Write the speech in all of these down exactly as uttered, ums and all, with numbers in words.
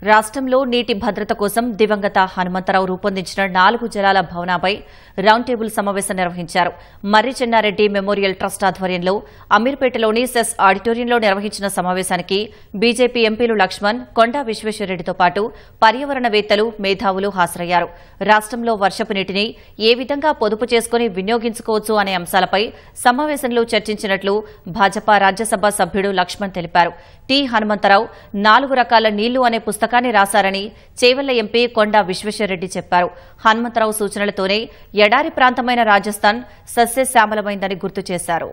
రాష్ట్రంలో నీటి భద్రత కోసం దివంగత హనుమంతరావు రూపొందించిన నాలుగు జలాల భవనాపై రౌండ్ టేబుల్ సమావేశం నిర్వహించారు. మర్రి చెన్నారెడ్డి మెమోరియల్ ట్రస్ట్ ఆధ్వర్యంలో అమీర్పేటలోని సెస్ ఆడిటోరియంలో నిర్వహించిన సమావేశానికి బీజేపీ ఎంపీలు లక్ష్మణ్, కొండా విశ్వేశ్వరరెడ్డితో పాటు పర్యావరణవేత్తలు, మేధావులు హాజరయ్యారు. రాష్ట్రంలో వర్షపు నీటిని ఏ విధంగా పొదుపు చేసుకుని వినియోగించుకోవచ్చు అనే అంశాలపై సమావేశంలో చర్చించినట్లు భాజపా రాజ్యసభ సభ్యుడు లక్ష్మణ్ తెలిపారు. టి హనుమంతరావు నాలుగు రకాల నీళ్లు అనే పుస్తకాన్ని రాశారని చేవెళ్ల ఎంపీ కొండా విశ్వేశ్వరరెడ్డి చెప్పారు. హనుమంతరావు సూచనలతోనే ఎడారి ప్రాంతమైన రాజస్థాన్ సస్యశ్యామలమైందని గుర్తు చేశారు.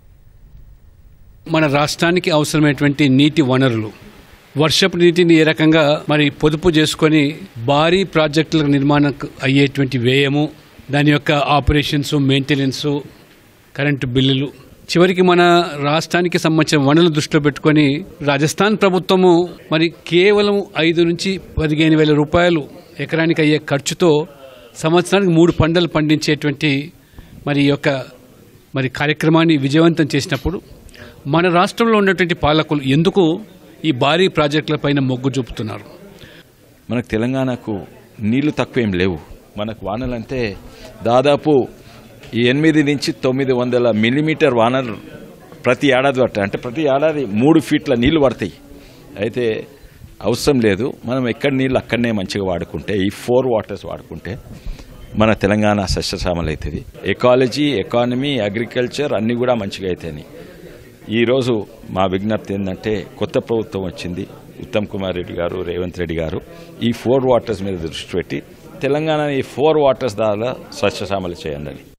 మన రాష్ట్రానికి అవసరమైనటువంటి నీటి వనరులు, వర్షపు నీటిని ఏ రకంగా మరి పొదుపు చేసుకొని భారీ ప్రాజెక్టుల నిర్మాణం అయ్యేటువంటి వ్యయము, దాని యొక్క ఆపరేషన్స్, మెయింటెనెన్స్, కరెంటు బిల్లులు, చివరికి మన రాష్ట్రానికి సంబంధించిన వనరులు దృష్టిలో పెట్టుకొని రాజస్థాన్ ప్రభుత్వము మరి కేవలం ఐదు నుంచి పదిహేను వేల రూపాయలు ఎకరానికి అయ్యే ఖర్చుతో సంవత్సరానికి మూడు పంటలు పండించేటువంటి మరి యొక్క మరి కార్యక్రమాన్ని విజయవంతం చేసినప్పుడు మన రాష్ట్రంలో ఉన్నటువంటి పాలకులు ఎందుకు ఈ భారీ ప్రాజెక్టుల పైన మొగ్గు చూపుతున్నారు? మనకు తెలంగాణకు నీళ్లు తక్కువేం లేవు. మనకు వానలంటే దాదాపు ఈ ఎనిమిది నుంచి తొమ్మిది వందల మిల్లీమీటర్ వానలు ప్రతి ఏడాది పడతాయి. అంటే ప్రతి ఏడాది మూడు ఫీట్ల నీళ్లు పడతాయి. అయితే అవసరం లేదు, మనం ఎక్కడ నీళ్ళు అక్కడనే మంచిగా వాడుకుంటే, ఈ ఫోర్ వాటర్స్ వాడుకుంటే మన తెలంగాణ సస్యశ్యామల అవుతుంది. ఎకాలజీ, ఎకానమీ, అగ్రికల్చర్ అన్నీ కూడా మంచిగా అవుతాయి. ఈరోజు మా విజ్ఞప్తి ఏంటంటే, కొత్త ప్రభుత్వం వచ్చింది, ఉత్తమ్ కుమార్ రెడ్డి గారు, రేవంత్ రెడ్డి గారు ఈ ఫోర్ వాటర్స్ మీద దృష్టి పెట్టి తెలంగాణ ఈ ఫోర్ వాటర్స్ ద్వారా సస్యశ్యామల చేయండి.